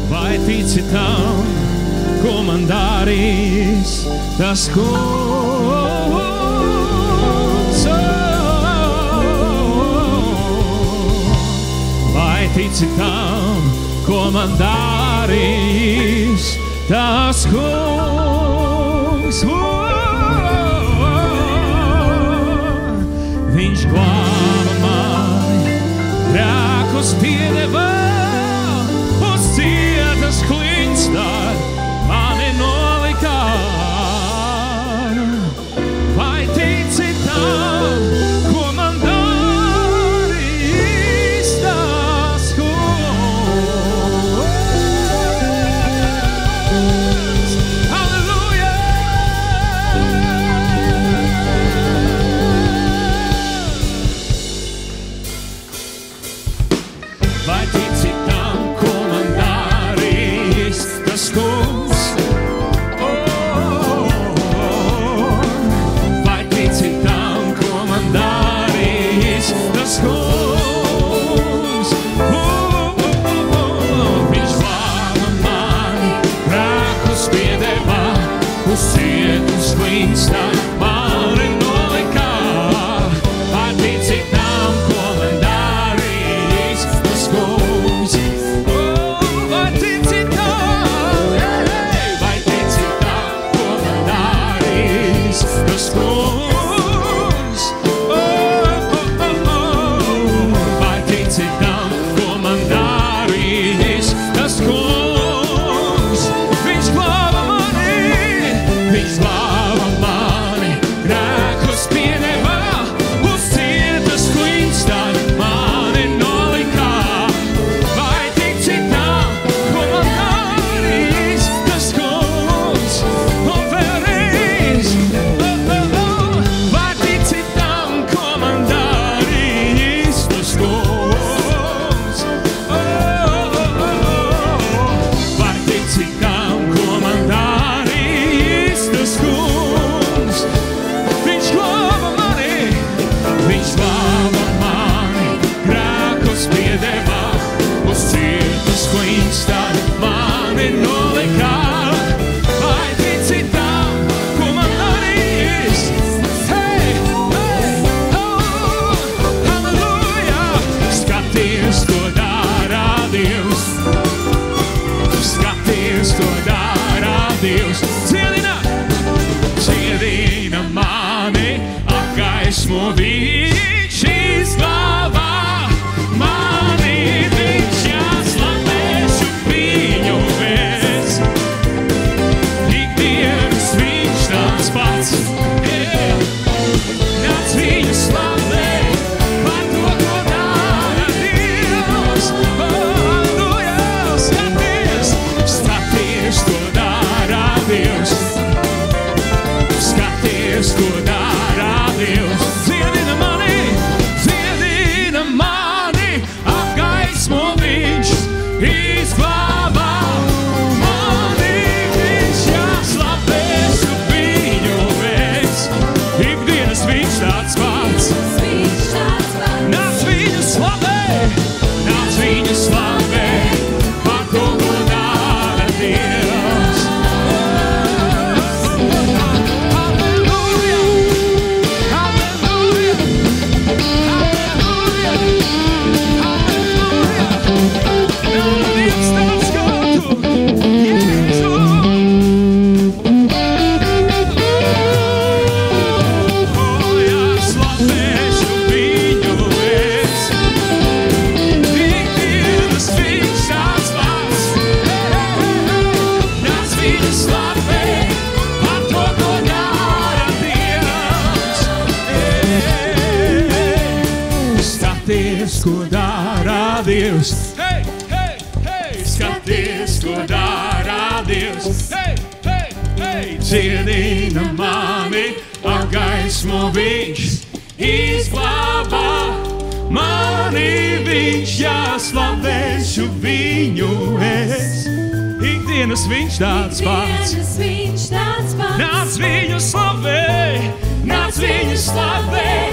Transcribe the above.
vai tici tam, ko man darīs tas kungs. Vai tici tam, ko man darīs tas kungs. Viņš glāba mani, grēkus piedeva, uz cietas klinstā mani nolikā. Vai tici tam, ko man darīs tas kungs? Halleluja! Vai tici tam, ko man darīs tas kungs? Vai tici tam, ko man darīs tas kungs? Viņš glāba mani, grēkus piedeva, uz cietas klinstā mani nolikā. Vai tici tam, ko man darīs tas kungs? Vai tici tam, vai tici tam, ko man darīs tas kungs? Vai tici tam, ko man darīs tas kungs? Viņš glāba mani, grēkus piedeva, uz cietas klinstā mani nolikā. Vai tici tam, ko man darīs tas kungs? Un vēlreiz, vai tici tam, ko man darīs tas kungs? Vai tici tam, ko man darīs tas kungs? Viņš glāba mani, grēkus piedeva, uz cietas klinstā mani nolikā. Vai tici tam, ko man darīs? Hey, hey, oh, halleluja! Skaties, ko dara Dievs. Skaties, ko dara Dievs. Dziedina mani, apgaismo viņš izglābā mani, viņš jāslavēšu viņu pēc. Ikdienas viņš tāds pats, nāc viņu slavē, par to, ko dara Dievs. Halleluja, skaties, ko dara Dievs. Skaties, ko dara Dievs. Dziedina mani, apgaismo viņš izglābā mani, viņš jāslavēšu viņu pēc. Ikdienas viņš tāds pats, nāc viņu slavē, par to, ko dara Dievs. Halleluja, halleluja, halleluja, halleluja. Nav neviens tāds kā tu, Jēzu. Jāslavēšu viņu pēc. Ikdienas viņš tāds pats, nāc viņu slavē, par to, ko dara Dievs. Skaties, ko dara Dievs. Hey, hey, hey! Skaties, ko dara Dievs. Hey, hey, hey! Dziedina mani, apgaismo viņš izglābā mani, viņš jāslavēšu viņu es. Ikdienas viņš tāds pats, nāc viņu slavē, nāc viņu slavē.